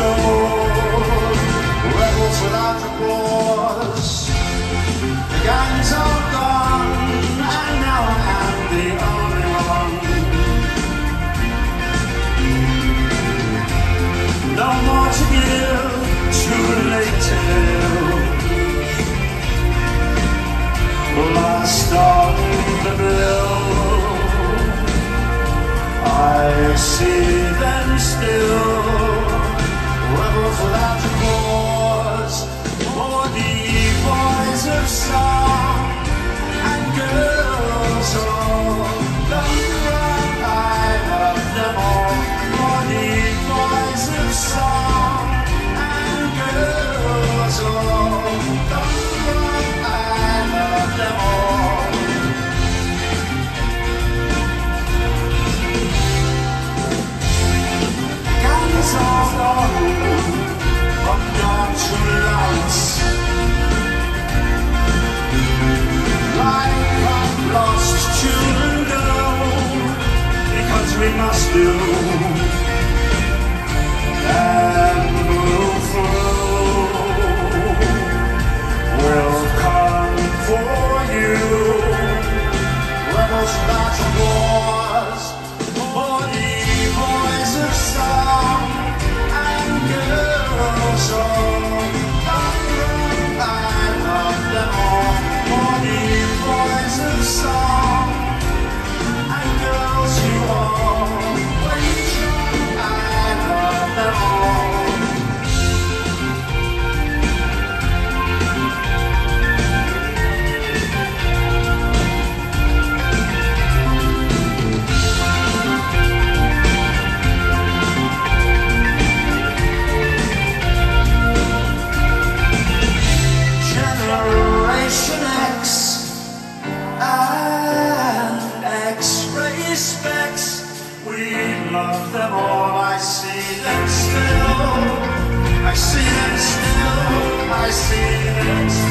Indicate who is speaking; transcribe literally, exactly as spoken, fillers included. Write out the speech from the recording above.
Speaker 1: stone, rebels without remorse. The gangs are gone, and now I'm the only one. No more to give, too late to live. Lost on the bill, I see them still. Rebels without remorse, for the boys of song and girls all. Don't run, I love them all. For the boys of song and girls all. Don't run, I love them all. Gangs are gone from dawn to light, like I've lost children go, because we must do and move through. We'll come for you, rebels without remorse, for the boys of song and girls all. I love them all, for the boys of song and girls who always run. I love them all. Generation X and X-ray specs, we love them all. I see them still, I see them still, I see them still.